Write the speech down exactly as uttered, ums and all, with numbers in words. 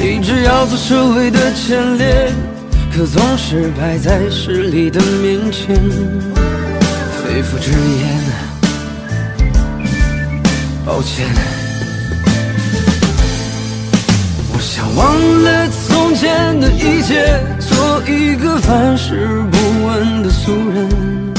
立志要做社会的前列，可总是摆在势力的面前。肺腑之言，抱歉。我想忘了从前的一切，做一个凡事不问的俗人。